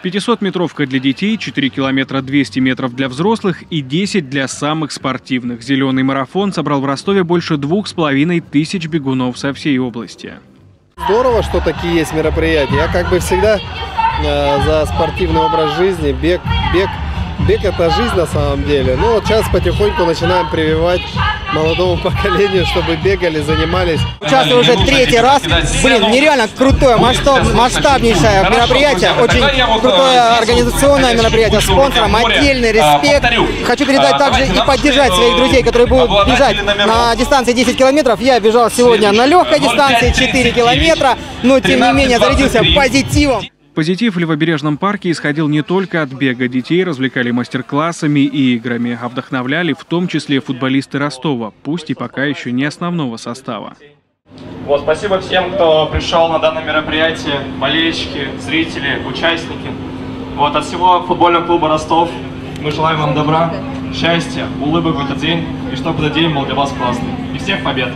500-метровка для детей, 4 километра 200 метров для взрослых и 10 для самых спортивных. Зеленый марафон собрал в Ростове больше 2500 бегунов со всей области. Здорово, что такие есть мероприятия. Я как бы всегда за спортивный образ жизни. Бег это жизнь на самом деле. Ну вот сейчас потихоньку начинаем прививать молодому поколению, чтобы бегали, занимались. Участвую уже третий раз. Блин, нереально крутое, масштабнейшее мероприятие. Очень крутое организационное мероприятие. Спонсорам отдельный респект. Хочу передать также и поддержать своих друзей, которые будут бежать на дистанции 10 километров. Я бежал сегодня на легкой дистанции 4 километра, но тем не менее зарядился позитивом. Позитив в Левобережном парке исходил не только от бега. Детей развлекали мастер-классами и играми, а вдохновляли в том числе футболисты Ростова, пусть и пока еще не основного состава. Спасибо всем, кто пришел на данное мероприятие, болельщики, зрители, участники. От всего футбольного клуба Ростов мы желаем вам добра, счастья, улыбок в этот день, и чтобы этот день был для вас классный. И всех побед!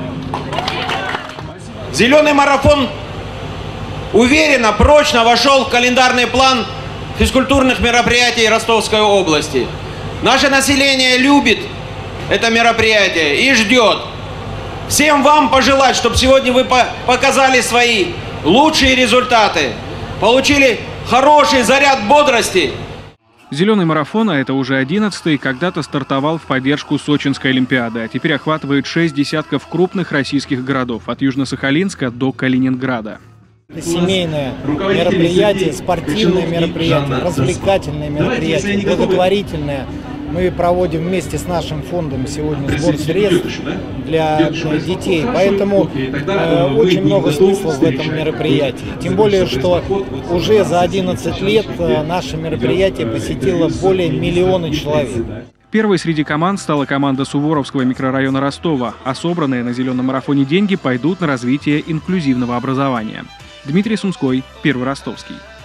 Зеленый марафон уверенно, прочно вошел в календарный план физкультурных мероприятий Ростовской области. Наше население любит это мероприятие и ждет. Всем вам пожелать, чтобы сегодня вы показали свои лучшие результаты, получили хороший заряд бодрости. Зеленый марафон, а это уже 11-й, когда-то стартовал в поддержку Сочинской Олимпиады, а теперь охватывает 6 десятков крупных российских городов, от Южно-Сахалинска до Калининграда. Семейное мероприятие, спортивное мероприятие, развлекательное мероприятие, благотворительное. Мы проводим вместе с нашим фондом сегодня сбор средств для детей, поэтому очень много смысла в этом мероприятии. Тем более, что уже за 11 лет наше мероприятие посетило более 1 миллиона человек. Первой среди команд стала команда Суворовского микрорайона Ростова, а собранные на зеленом марафоне деньги пойдут на развитие инклюзивного образования. Дмитрий Сумской, Первый Ростовский.